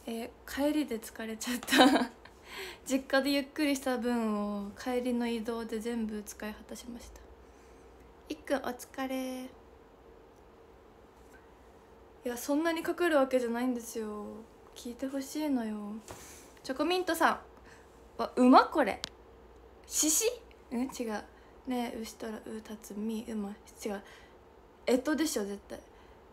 帰りで疲れちゃった実家でゆっくりした分を帰りの移動で全部使い果たしました。いっくんお疲れ。いやそんなにかかるわけじゃないんですよ。聞いてほしいのよ。チョコミントさんは馬これ獅子違うねえ牛とらうたつみ馬違うでしょ絶対。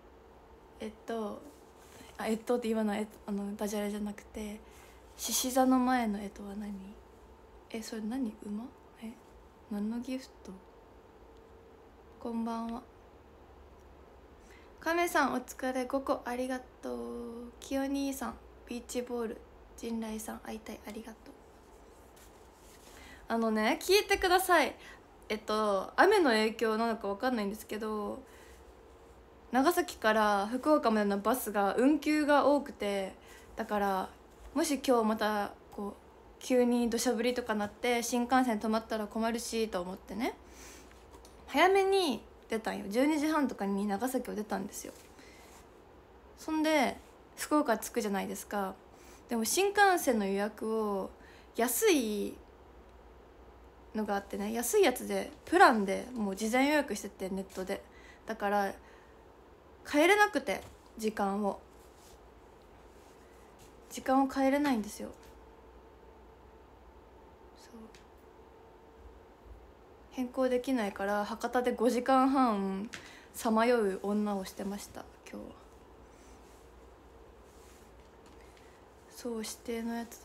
って言わないダジャレじゃなくて獅子座の前のは何？それ何？馬？何のギフト？こんばんは。亀さんお疲れ5個ありがとう。きよ兄さんビーチボール陣来さん会いたいありがとう。聞いてください。雨の影響なのか分かんないんですけど長崎から福岡までのバスが運休が多くて、だからもし今日またこう急に土砂降りとかなって新幹線止まったら困るしと思ってね早めに出たんよ。12時半とかに長崎を出たんですよ。そんで福岡着くじゃないですか。でも新幹線の予約を安いのがあってね、安いやつでプランでもう事前予約しててネットで、だから帰れなくて時間を変えれないんですよ。そう変更できないから博多で5時間半さまよう女をしてました今日は。そう指定のやつ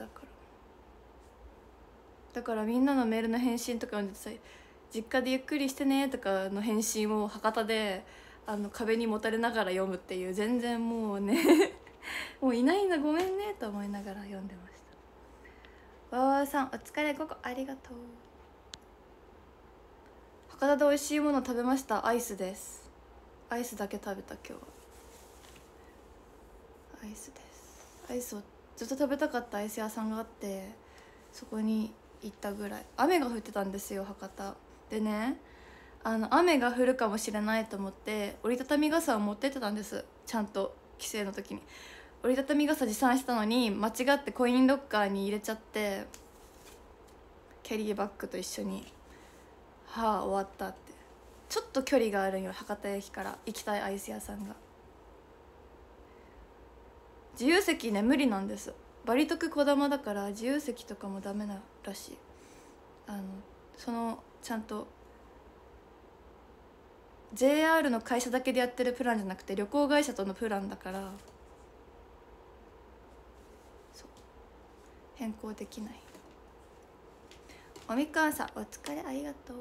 だからみんなのメールの返信とか読んでてさ「実家でゆっくりしてね」とかの返信を博多で壁にもたれながら読むっていう、全然もうねもういないんだごめんねと思いながら読んでました。わわさんお疲れ午後ありがとう。博多で美味しいもの食べました。アイスです。アイスだけ食べた今日は。アイスです。アイスをずっと食べたかったアイス屋さんがあってそこに行ったぐらい。雨が降ってたんですよ博多でね。雨が降るかもしれないと思って折りたたみ傘を持ってってたんです。ちゃんと帰省の時に折りたたみ傘持参したのに間違ってコインロッカーに入れちゃってキャリーバッグと一緒に終わったって。ちょっと距離があるんよ博多駅から行きたいアイス屋さんが。自由席ね無理なんです。バリ得こだまだから自由席とかもダメならしい。ちゃんと JR の会社だけでやってるプランじゃなくて旅行会社とのプランだからそう変更できない。おみかんさんお疲れありがとう。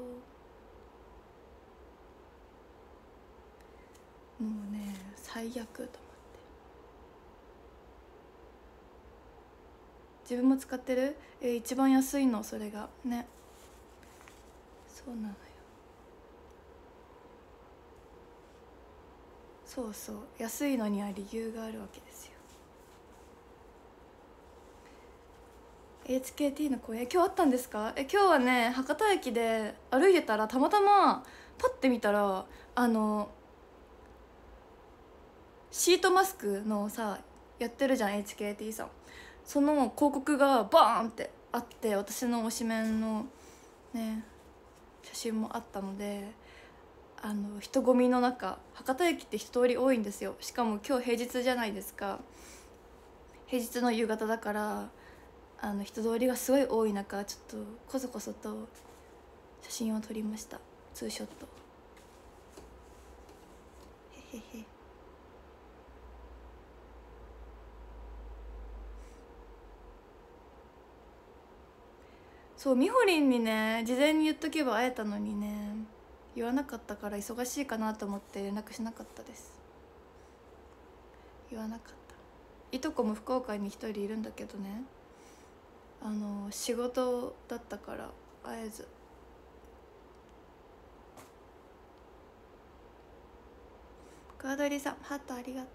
もうね最悪と思って。自分も使ってる一番安いのそれがね。そうなのよ。そうそう安いのには理由があるわけですよ。 HKT の公演今日あったんですか？今日はね博多駅で歩いてたらたまたまパッて見たらシートマスクのさやってるじゃん HKT さん。その広告がバーンってあって私の推しメンのね写真もあったので人混みの中博多駅って人通り多いんですよ。しかも今日平日じゃないですか。平日の夕方だから人通りがすごい多い中ちょっとこそこそと写真を撮りました。ツーショット。へへへ。そうみほりんにね事前に言っとけば会えたのにね言わなかったから忙しいかなと思って連絡しなかったです。言わなかった。いとこも福岡に一人いるんだけどね仕事だったから会えず。カードリさんハートありがとう。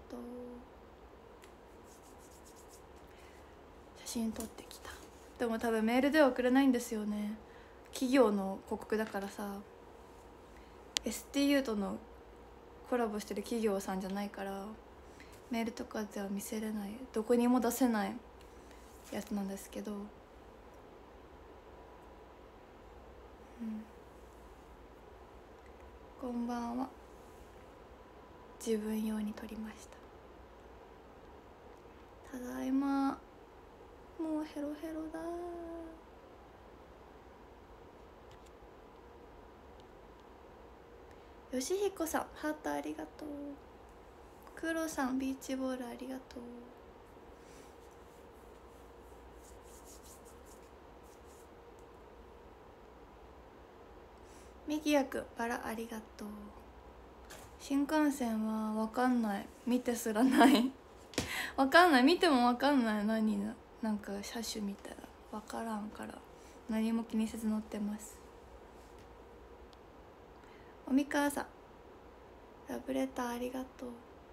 写真撮ってきた。でも多分メールでは送れないんですよね。企業の広告だからさ STU とのコラボしてる企業さんじゃないからメールとかでは見せれない、どこにも出せないやつなんですけど、こんばんは。自分用に撮りました。ただいま。もうヘロヘロだ。よしひこさんハートありがとう。クロさんビーチボールありがとう。ミキヤくんバラありがとう。新幹線は分かんない、見てすらない分かんない、見ても分かんない。なんか車種見たら分からんから何も気にせず乗ってます。おみかさんラブレターありがと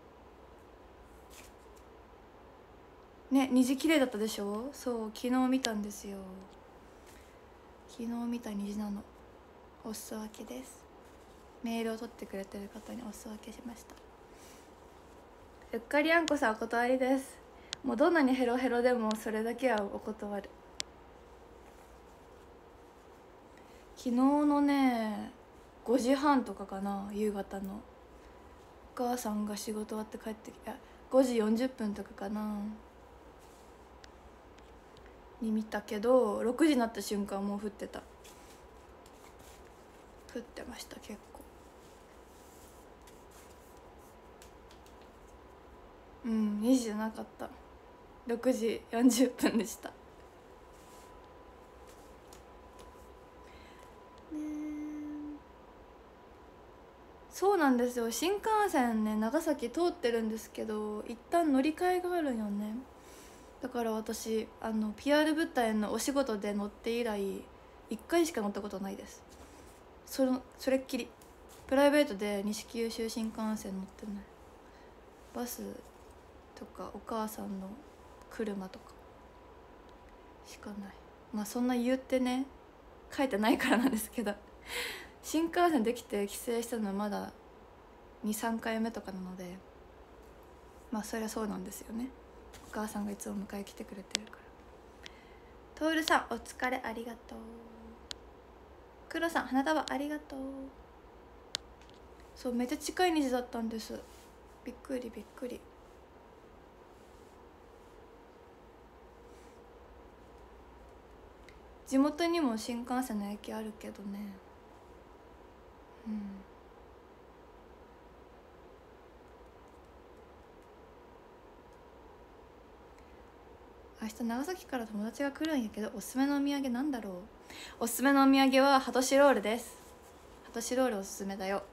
うね。虹綺麗だったでしょ。そう昨日見たんですよ。昨日見た虹なの。お裾分けです。メールを取ってくれてる方にお裾分けしました。うっかりあんこさんお断りです。もうどんなにヘロヘロでもそれだけはお断る。昨日のね5時半とかかな、夕方の。お母さんが仕事終わって帰ってきた5時40分とかかなに見たけど、6時になった瞬間もう降ってた。降ってました結構。2時じゃなかった、6時40分でした。そうなんですよ。新幹線ね長崎通ってるんですけど、一旦乗り換えがあるんよね。だから私PR 物体のお仕事で乗って以来1回しか乗ったことないです。それっきり。プライベートで西九州新幹線乗ってない。バスとかお母さんの車とかしかない。まあそんな言ってね書いてないからなんですけど新幹線できて帰省したのはまだ 2,3 回目とかなので、まあそりゃそうなんですよね。お母さんがいつも迎え来てくれてるから。トールさんお疲れありがとう。クロさん花束ありがとう。そうめっちゃ近い虹だったんです。びっくりびっくり。地元にも新幹線の駅あるけどね。明日長崎から友達が来るんやけど、おすすめのお土産なんだろう。おすすめのお土産はハトシロールです。ハトシロールおすすめだよ。ハ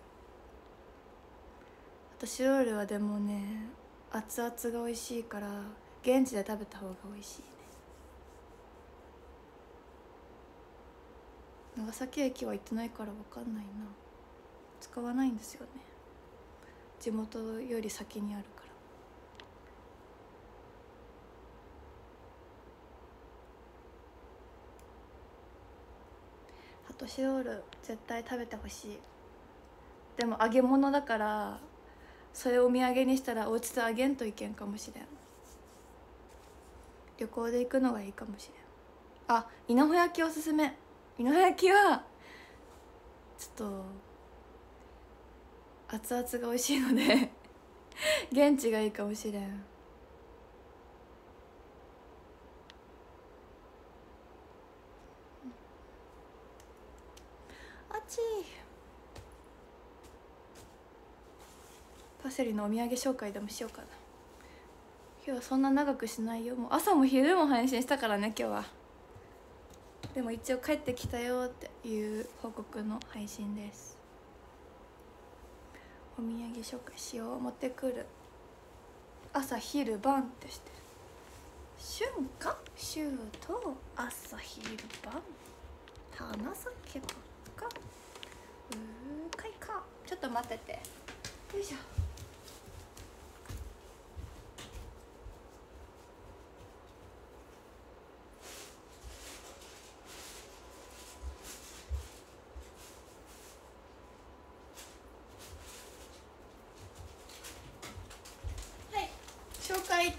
トシロールはでもね熱々が美味しいから現地で食べた方が美味しいね。長崎駅は行ってないから分かんないな。使わないんですよね、地元より先にあるから。ハトシロール絶対食べてほしい。でも揚げ物だからそれをお土産にしたらお家で揚げんといけんかもしれん。旅行で行くのがいいかもしれん。あ、稲穂焼きおすすめ。稲穂焼きはちょっと熱々が美味しいので現地がいいかもしれん。あっちパセリのお土産紹介でもしようかな。今日はそんな長くしないよ。もう朝も昼も配信したからね今日は。でも一応帰ってきたよっていう報告の配信です。お土産紹介しよう。持ってくる。朝昼晩ってしてる。春夏秋冬朝昼晩花咲ばっかかいか。ちょっと待ってて。よいしょ。はい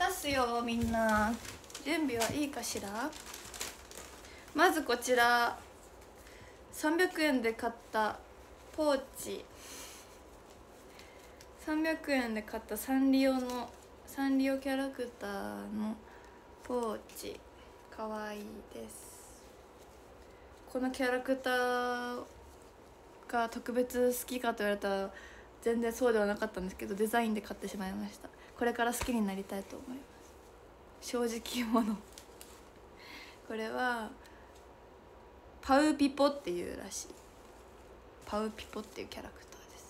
ますよ。みんな準備はいいかしら。まずこちら300円で買ったポーチ、300円で買ったサンリオキャラクターのポーチ、かわいいです。このキャラクターが特別好きかと言われたら全然そうではなかったんですけど、デザインで買ってしまいました。これから好きになりたいと思います。正直者これはパウピポっていうらしい。パウピポっていうキャラクター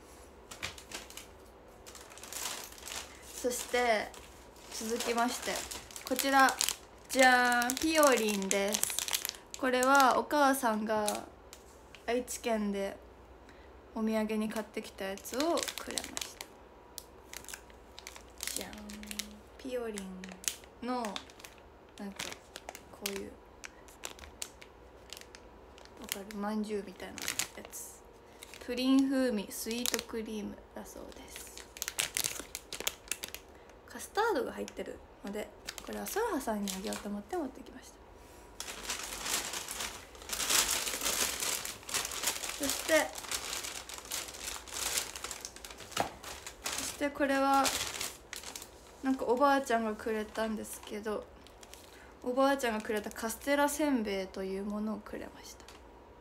です。そして続きまして、こちらじゃーん、ピオリンです。これはお母さんが愛知県でお土産に買ってきたやつをくれました。じゃん、ピオリンのなんかこういう、わかる、まんじゅうみたいなやつ、プリン風味スイートクリームだそうです。カスタードが入ってるので、これはソラハさんにあげようと思って持ってきました。そしてこれはなんかおばあちゃんがくれたんですけど、おばあちゃんがくれたカステラせんべいというものをくれました。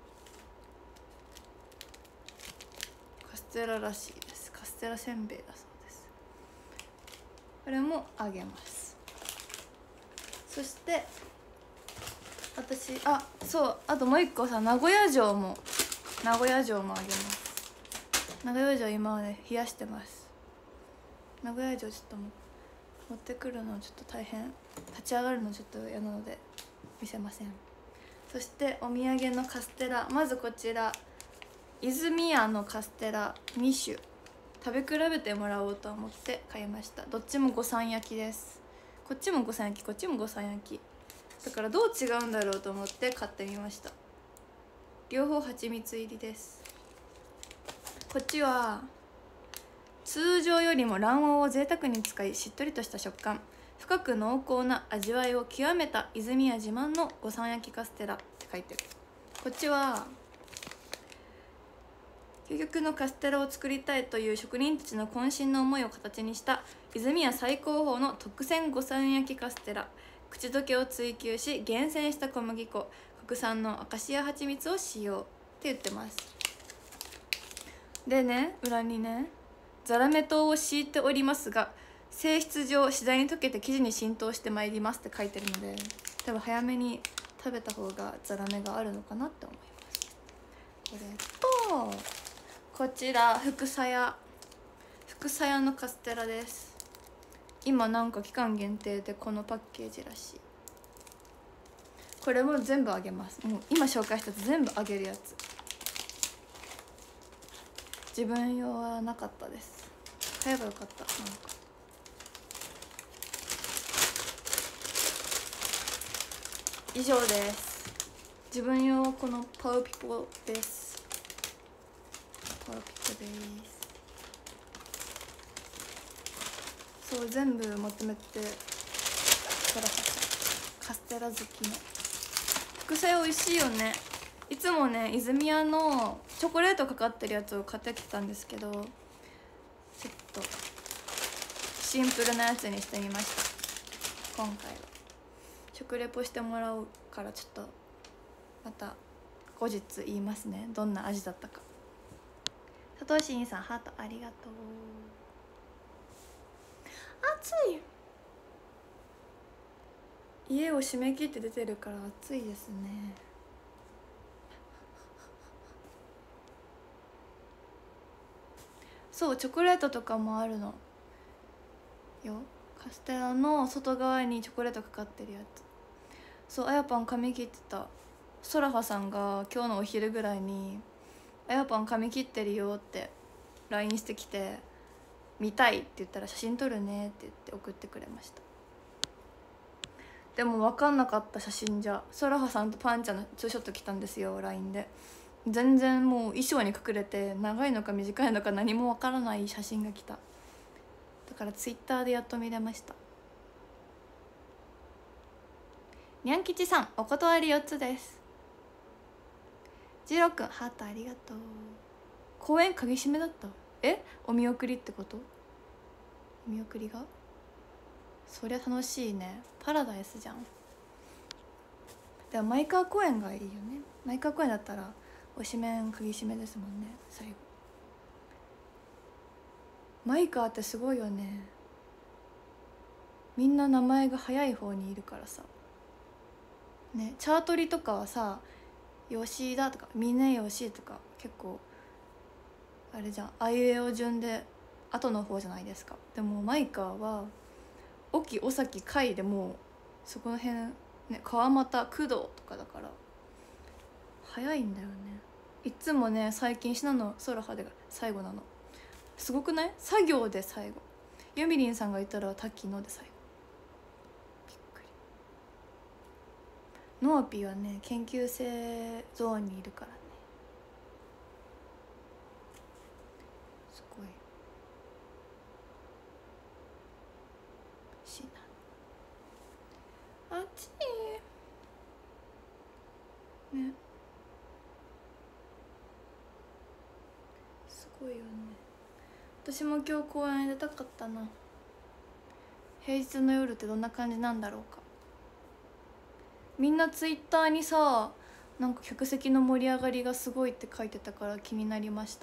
カステラらしいです。カステラせんべいだそうです。これもあげます。そして私、あともう一個さ、名古屋城もあげます。名古屋城今はね冷やしてます。名古屋城ちょっと持ってくるのちょっと大変、立ち上がるのちょっと嫌なので見せません。そしてお土産のカステラ、まずこちら泉屋のカステラ2種食べ比べてもらおうと思って買いました。どっちも五三焼きです。こっちも五三焼き、こっちも五三焼きだからどう違うんだろうと思って買ってみました。両方蜂蜜入りです。こっちは通常よりも卵黄を贅沢に使い、しっとりとした食感、深く濃厚な味わいを極めた泉屋自慢の五三焼きカステラって書いてる。こっちは究極のカステラを作りたいという職人たちの渾身の思いを形にした泉屋最高峰の特選五三焼きカステラ、口どけを追求し厳選した小麦粉、国産のアカシア蜂蜜を使用って言ってます。でね、裏にね、ザラメ糖を敷いておりますが性質上次第に溶けて生地に浸透してまいりますって書いてるので、多分早めに食べた方がザラメがあるのかなって思います。これとこちら福さやのカステラです。今なんか期間限定でこのパッケージらしい。これも全部あげます。もう今紹介したやつ全部あげるやつ。自分用はなかったです。買えばよかった。なんか以上です。自分用はこのパウピポです。パウピポです。そう、全部まとめてそらさカステラ好きの副菜美味しいよね。いつもね泉屋のチョコレートかかってるやつを買ってきたんですけど、ちょっとシンプルなやつにしてみました。今回は食レポしてもらうからちょっとまた後日言いますね、どんな味だったか。佐藤真さんハートありがとう。暑い、家を閉め切って出てるから暑いですね。そう、チョコレートとかもあるのよ。カステラの外側にチョコレートかかってるやつ。そう、あやぱん髪切ってた。ソラハさんが今日のお昼ぐらいに「あやぱん髪切ってるよ」って LINE してきて「見たい」って言ったら「写真撮るね」って言って送ってくれました。でも分かんなかった。写真じゃソラハさんとパンちゃんのツーショット来たんですよ LINE で。全然もう衣装に隠れて長いのか短いのか何も分からない写真が来た。だから Twitter でやっと見れました。 にゃん吉さんお断り4つです。ジロくんハートありがとう。公園鍵閉めだった。お見送りってこと？お見送りがそりゃ楽しいね。パラダイスじゃん。でも前川公園がいいよね。前川公園だったら推しメン鍵閉めですもんね。最後前川ってすごいよね。みんな名前が早い方にいるからさね。チャートリとかはさ吉田とか峰吉とか結構あれじゃん、あいうえお順で後の方じゃないですか。でもマイカーは沖尾崎海でもうそこの辺ね、川又工藤とかだから早いんだよね。いつもね最近信濃空葉でが最後なの。すごくない？作業で最後。ユミリンさんがいたら滝野で最後。びっくり。ノーピーはね研究生ゾーンにいるからね。すごいしな。あっちね。すごいよね。私も今日公園出たかったな。平日の夜ってどんな感じなんだろうか。みんなツイッターにさなんか客席の盛り上がりがすごいって書いてたから気になりました。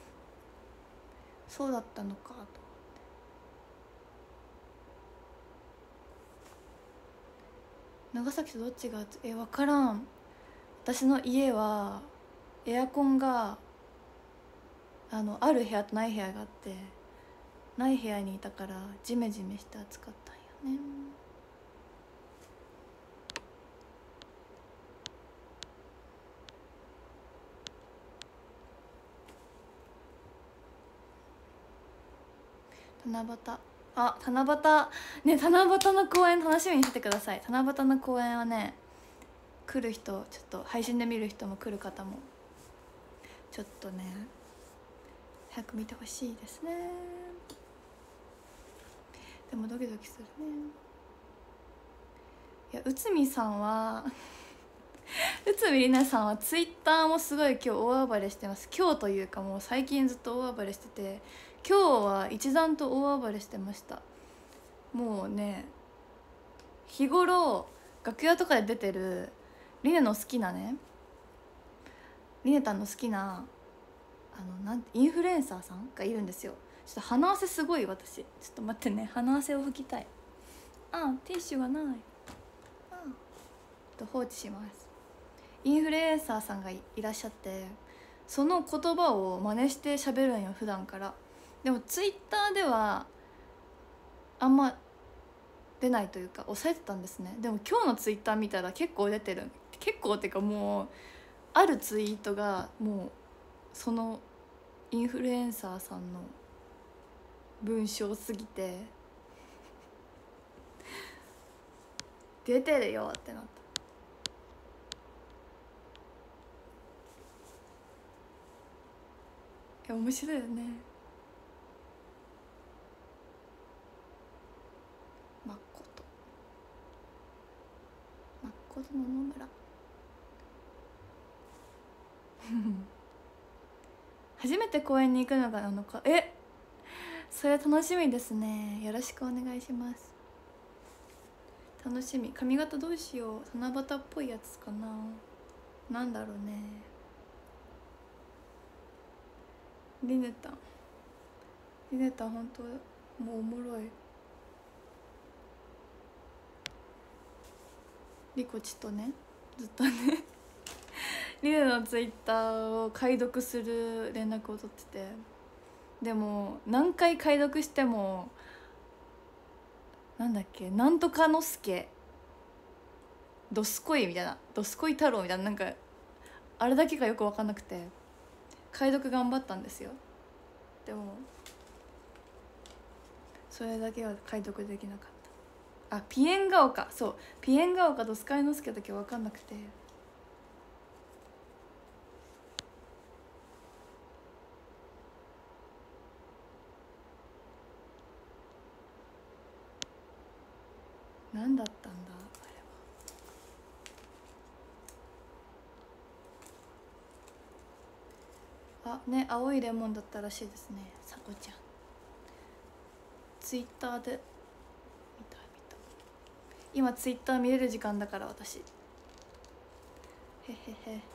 そうだったのかと思って。長崎とどっちが暑い？分からん。私の家はエアコンがある部屋とない部屋があって、ない部屋にいたからジメジメして暑かったんよね。七夕、七夕ね。七夕の公演楽しみにしててください。七夕の公演はね来る人、ちょっと配信で見る人も来る方もちょっとね早く見てほしいですね。でもドキドキするね。いや内海さんは内海里奈さんはツイッターもすごい今日大暴れしてます。今日というかもう最近ずっと大暴れしてて、今日は一段と大暴れしてました。もうね日頃楽屋とかで出てるリネの好きなね、リネタンの好きななんてインフルエンサーさんがいるんですよ。ちょっと鼻汗すごい私。ちょっと待ってね、鼻汗を拭きたい。ティッシュがない。放置します。インフルエンサーさんがいらっしゃって、その言葉を真似して喋るんよ普段から。でもツイッターではあんま出ないというか抑えてたんですね。でも今日のツイッター見たら結構出てる。結構っていうかもうあるツイートがもうそのインフルエンサーさんの文章すぎて出てるよってなった。いや面白いよね。まっこと野々村初めて公園に行くのが7日。それ楽しみですね。よろしくお願いします。楽しみ。髪型どうしよう。七夕っぽいやつかな。なんだろうね。リネタン本当もうおもろい。リコチとねずっとねリネのツイッターを解読する連絡を取ってて、でも何回解読してもなんだっけ、なんとかのすけどすこいみたいな、どすこい太郎みたいな、なんかあれだけがよく分かんなくて解読頑張ったんですよ。でもそれだけは解読できなかった。ピエンガオカ、そうピエンガオカどすかいのすけだけ分かんなくて。何だったんだあれは。 あね、青いレモンだったらしいですね、さこちゃん。ツイッターで見た。今ツイッター見れる時間だから私。へへへ。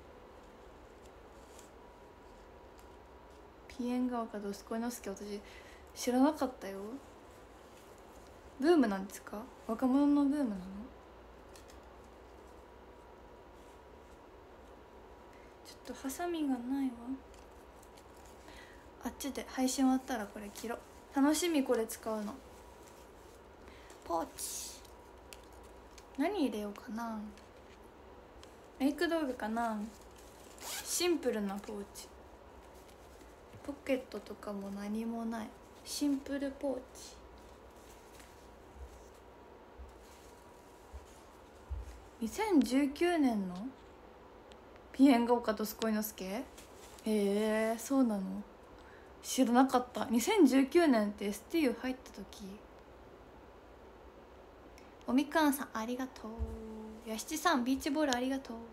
ピエン川かドスコイノスケ、私知らなかったよ。ブームなんですか？若者のブームなの？ちょっとハサミがないわ。あっちで配信終わったらこれ切ろう。楽しみ、これ使うの。ポーチ何入れようかな。メイク道具かな。シンプルなポーチ。ポケットとかも何もないシンプルポーチ。2019年のピエンが丘とスコイノスケ。へえ、そうなの？知らなかった。2019年って STU 入った時。おみかんさんありがとう。やしちさんビーチボールありがとう。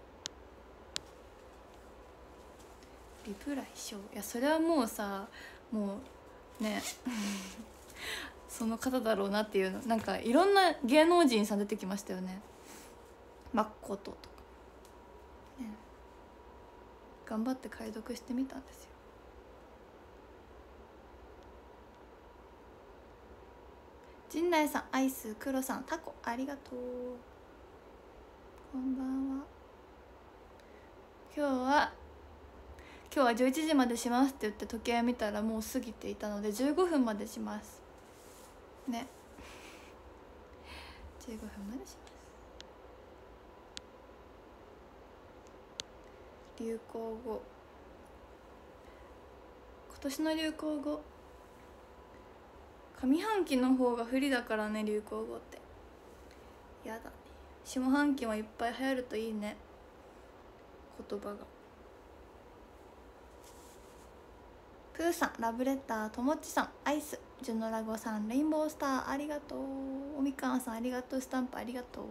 リプライしよう。いやそれはもうさ、もうねその方だろうなっていうの。なんかいろんな芸能人さん出てきましたよね。マッコトとか、ね、頑張って解読してみたんですよ。陣内さんアイス、黒さんタコありがとう。こんばんは。今日は11時までしますって言って時計見たらもう過ぎていたので15分までしますね。15分までします。流行語、今年の流行語、上半期の方が不利だからね、流行語って。やだね。下半期もいっぱい流行るといいね、言葉が。プーさんラブレター、ともっちさんアイス、ジュノラゴさんレインボースターありがとう。おみかんさんありがとう。スタンプありがとう。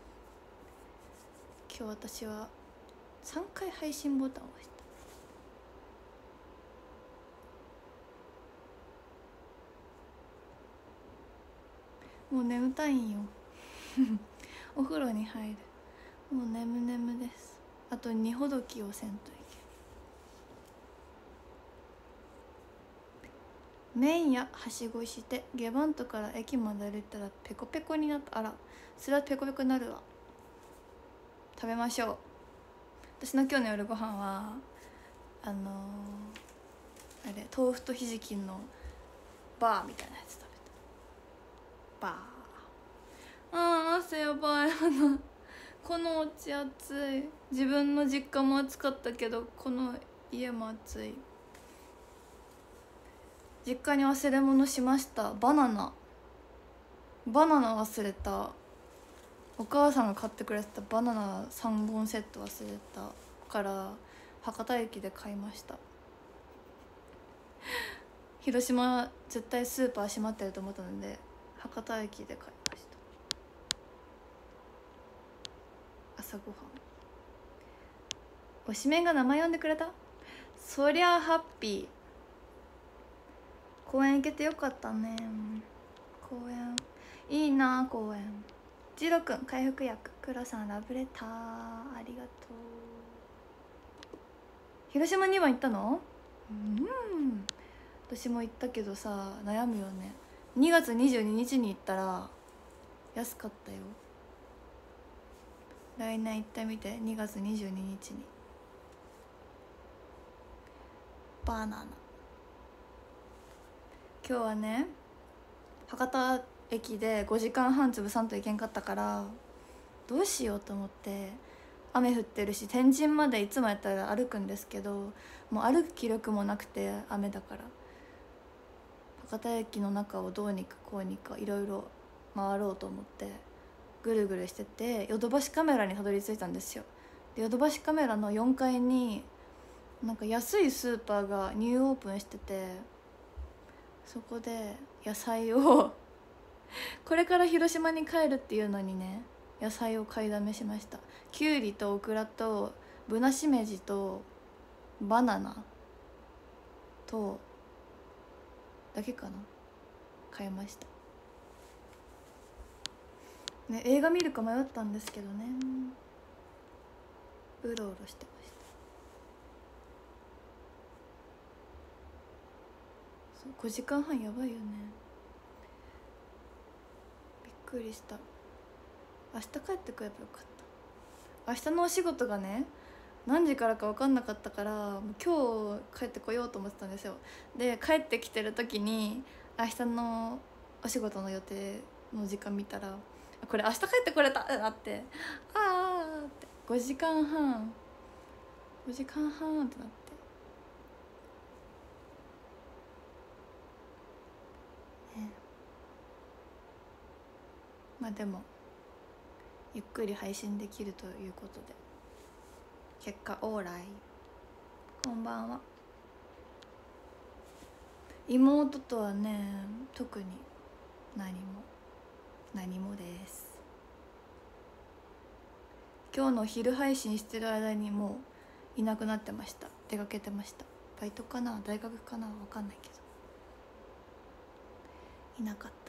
今日私は3回配信ボタンを押した。もう眠たいんよお風呂に入る。もう眠です。あと2ほどきをせんといけん。麺やはしごして下番とから駅まで歩いたらペコペコになった。あら、それはペコペコになるわ。食べましょう。私の今日の夜ご飯はあれ、豆腐とひじきのバーみたいなやつ食べた。バー。汗やばい。このお家暑い。自分の実家も暑かったけどこの家も暑い。実家に忘れ物しました。バナナ忘れた。お母さんが買ってくれてたバナナ3本セット忘れたから博多駅で買いました。広島絶対スーパー閉まってると思ったので博多駅で買いました。朝ごはん。おしめが名前呼んでくれた。そりゃハッピー。公園行けてよかったね。公園いいな。公園。ジロくん回復薬、クロさんラブレターありがとう。広島には行ったの？私も行ったけどさ、悩むよね。2月22日に行ったら安かったよ。来年行ってみて。2月22日にバナナ。今日はね、博多駅で5時間半潰さんといけんかったからどうしようと思って、雨降ってるし天神までいつもやったら歩くんですけど、もう歩く気力もなくて雨だから、博多駅の中をどうにかこうにかいろいろ回ろうと思ってぐるぐるしてて、ヨドバシカメラにたどり着いたんですよ。でヨドバシカメラの4階になんか安いスーパーがニューオープンしてて、そこで野菜をこれから広島に帰るっていうのにね、野菜を買いだめしました。きゅうりとオクラとぶなしめじとバナナとだけかな買いましたね。映画見るか迷ったんですけどね、うろうろしてました。そう5時間半やばいよね。びっくりした。明日帰ってくればよかった。明日のお仕事がね何時からか分かんなかったから今日帰ってこようと思ってたんですよ。で帰ってきてる時に明日のお仕事の予定の時間見たらこれ明日帰ってこれたってなって、あーって5時間半ってなって、ね、まあでもゆっくり配信できるということで結果オーライ。こんばんは。妹とはね特に何もです。今日の昼配信してる間にもういなくなってました。出かけてました。バイトかな大学かな分かんないけどいなかった。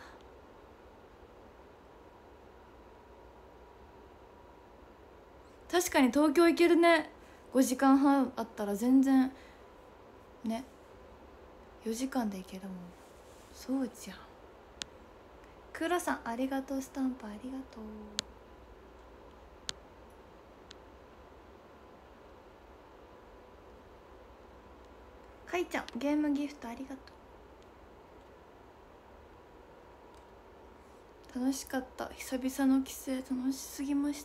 確かに東京行けるね。5時間半あったら全然ね4時間で行けるもん。そうじゃん。クロさんありがとう。スタンプありがとう。かいちゃんゲームギフトありがとう。楽しかった。久々の帰省楽しすぎました。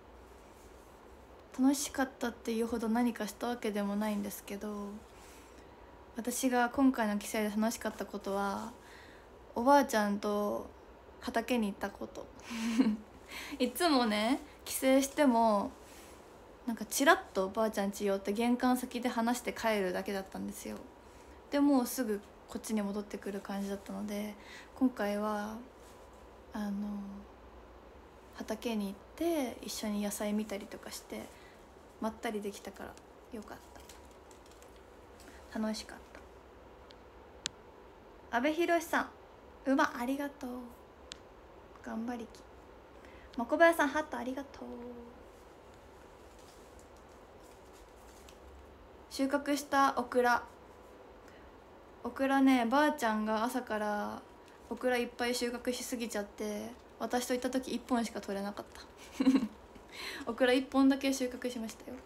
楽しかったっていうほど何かしたわけでもないんですけど、私が今回の帰省で楽しかったことはおばあちゃんと畑に行ったこといつもね帰省してもなんかチラッとおばあちゃん家寄って玄関先で話して帰るだけだったんですよ。でもうすぐこっちに戻ってくる感じだったので、今回は畑に行って一緒に野菜見たりとかしてまったりできたからよかった。楽しかった。阿部寛さん馬ありがとう。頑張りき。まこばやさんハットありがとう。収穫したオクラね、ばあちゃんが朝からオクラいっぱい収穫しすぎちゃって私と行った時1本しか取れなかったオクラ1本だけ収穫しましたよ。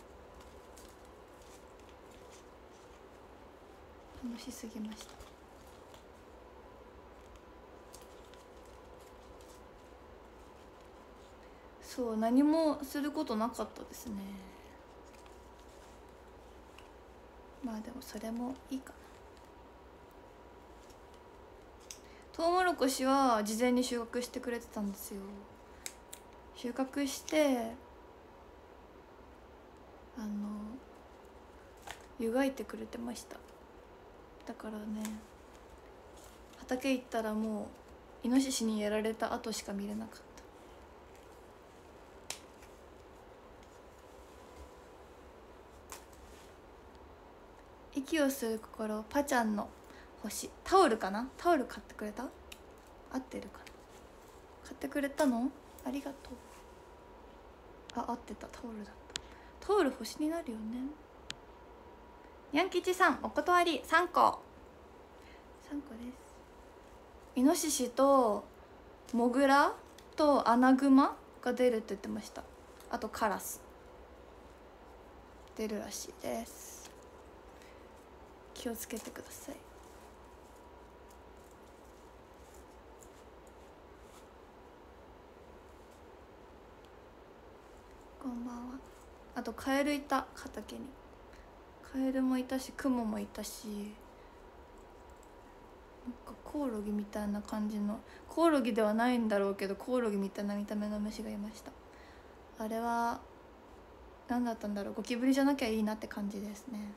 楽しすぎました。そう何もすることなかったですね。まあでもそれもいいかな。トウモロコシは事前に収穫してくれてたんですよ。収穫して湯がいてくれてました。だからね畑行ったらもうイノシシにやられた後しか見れなかった。息をする心パちゃんの星タオルかな。タオル買ってくれた？合ってるかな。買ってくれたの？ありがとう。合ってた。タオルだった。タオル星になるよね。にゃん吉さんお断り3個。3個です。イノシシとモグラとアナグマが出るって言ってました。あとカラス出るらしいです。気をつけてください。こんばんは。あとカエルいた。畑にカエルもいたしクモもいたし、なんかコオロギみたいな感じの、コオロギではないんだろうけどコオロギみたいな見た目の虫がいました。あれは何だったんだろう。ゴキブリじゃなきゃいいなって感じですね。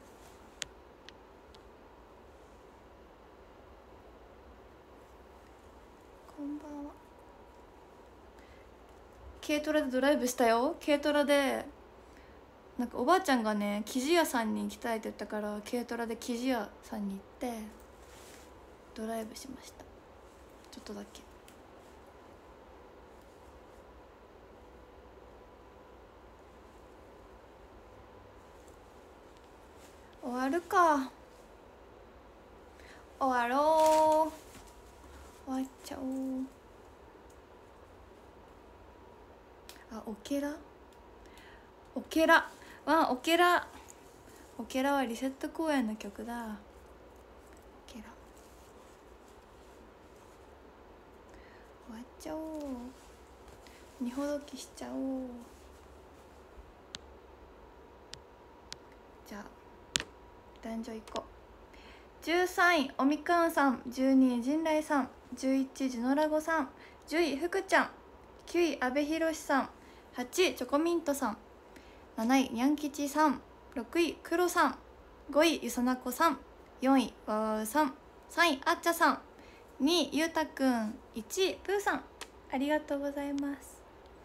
こんばんは。軽トラでドライブしたよ。軽トラでなんかおばあちゃんがね生地屋さんに行きたいって言ったから軽トラで生地屋さんに行ってドライブしました。ちょっとだけ。終わるか。終わろう。終わっちゃおう。あ、オケラオケラワンオケラ。オケラはリセット公演の曲だ。オケラ終わっちゃおう。二ほどきしちゃおう。じゃあ男女行こう。13位おみかんさん、12位陣来さん、11位ジノラゴさん、10位福ちゃん、9位阿部寛さん、8位チョコミントさん、7位にゃん吉さん、6位クロさん、5位ゆさなこさん、4位わわうさん、3位あっちゃさん、2位ゆうたくん、1位プーさん。ありがとうございます。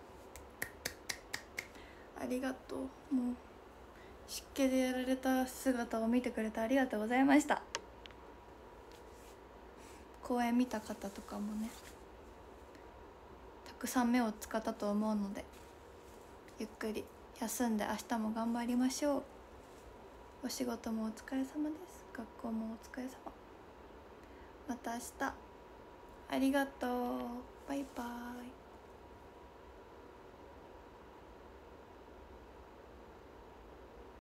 ありがとう。もう湿気でやられた姿を見てくれてありがとうございました。公演見た方とかもねたくさん目を使ったと思うので、ゆっくり休んで明日も頑張りましょう。お仕事もお疲れ様です。学校もお疲れ様。また明日。ありがとう。バイバイ。